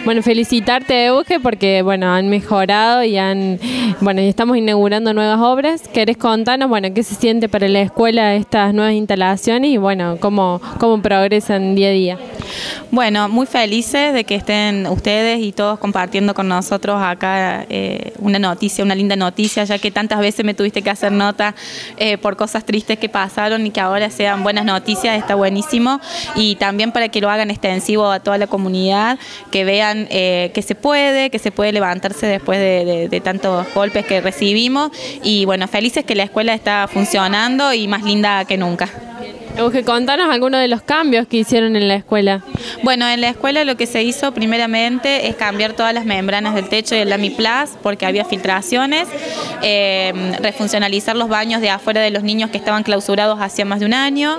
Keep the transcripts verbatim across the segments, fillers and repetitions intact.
Bueno, felicitarte, Euge, porque bueno, han mejorado y han, bueno, y estamos inaugurando nuevas obras. ¿Querés contarnos, bueno, qué se siente para la escuela estas nuevas instalaciones y bueno, cómo, cómo progresan día a día? Bueno, muy felices de que estén ustedes y todos compartiendo con nosotros acá eh, una noticia, una linda noticia, ya que tantas veces me tuviste que hacer nota eh, por cosas tristes que pasaron y que ahora sean buenas noticias, está buenísimo. Y también para que lo hagan extensivo a toda la comunidad, que vean eh, que se puede, que se puede levantarse después de, de, de tantos golpes que recibimos. Y bueno, felices que la escuela está funcionando y más linda que nunca. Euge, contanos algunos de los cambios que hicieron en la escuela. Bueno, en la escuela lo que se hizo primeramente es cambiar todas las membranas del techo del Lamiplas porque había filtraciones, eh, refuncionalizar los baños de afuera de los niños que estaban clausurados hacía más de un año,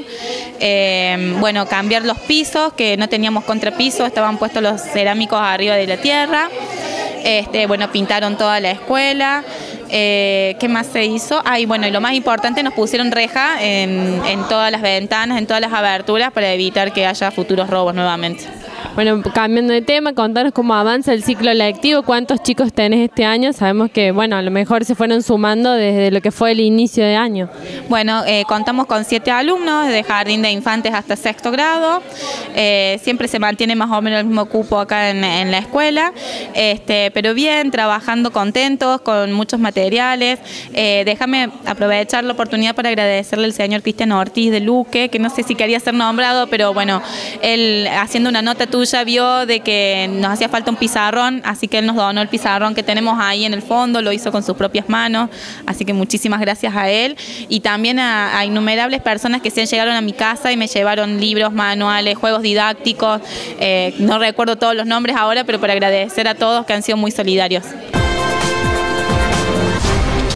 eh, bueno, cambiar los pisos, que no teníamos contrapiso, estaban puestos los cerámicos arriba de la tierra, este, bueno, pintaron toda la escuela. Eh, ¿Qué más se hizo? Ah, y bueno, y lo más importante, nos pusieron reja en, en todas las ventanas, en todas las aberturas para evitar que haya futuros robos nuevamente. Bueno, cambiando de tema, contanos cómo avanza el ciclo lectivo, cuántos chicos tenés este año. Sabemos que, bueno, a lo mejor se fueron sumando desde lo que fue el inicio de año. Bueno, eh, contamos con siete alumnos, de jardín de infantes hasta sexto grado. Eh, siempre se mantiene más o menos el mismo cupo acá en, en la escuela, este, pero bien, trabajando contentos, con muchos materiales. Eh, déjame aprovechar la oportunidad para agradecerle al señor Cristian Ortiz de Luque, que no sé si quería ser nombrado, pero bueno, él haciendo una nota tuya vio de que nos hacía falta un pizarrón, así que él nos donó el pizarrón que tenemos ahí en el fondo, lo hizo con sus propias manos, así que muchísimas gracias a él y también a, a innumerables personas que se llegaron a mi casa y me llevaron libros, manuales, juegos didácticos, eh, no recuerdo todos los nombres ahora, pero para agradecer a todos que han sido muy solidarios.